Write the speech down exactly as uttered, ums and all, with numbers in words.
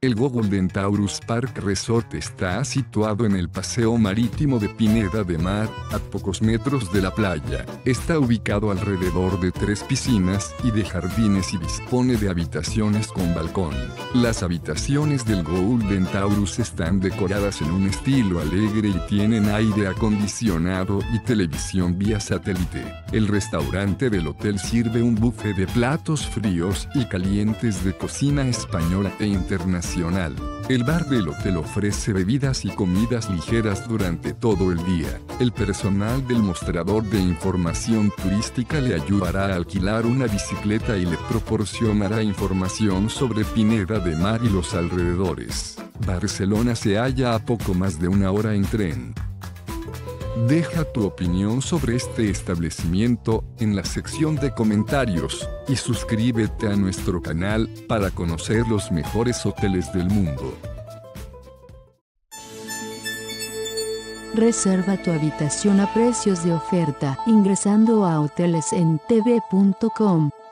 El Golden Taurus Park Resort está situado en el Paseo Marítimo de Pineda de Mar, a pocos metros de la playa. Está ubicado alrededor de tres piscinas y de jardines y dispone de habitaciones con balcón. Las habitaciones del Golden Taurus están decoradas en un estilo alegre y tienen aire acondicionado y televisión vía satélite. El restaurante del hotel sirve un buffet de platos fríos y calientes de cocina española e internacional. El bar del hotel ofrece bebidas y comidas ligeras durante todo el día. El personal del mostrador de información turística le ayudará a alquilar una bicicleta y le proporcionará información sobre Pineda de Mar y los alrededores. Barcelona se halla a poco más de una hora en tren. Deja tu opinión sobre este establecimiento en la sección de comentarios y suscríbete a nuestro canal para conocer los mejores hoteles del mundo. Reserva tu habitación a precios de oferta ingresando a hoteles en t v punto com.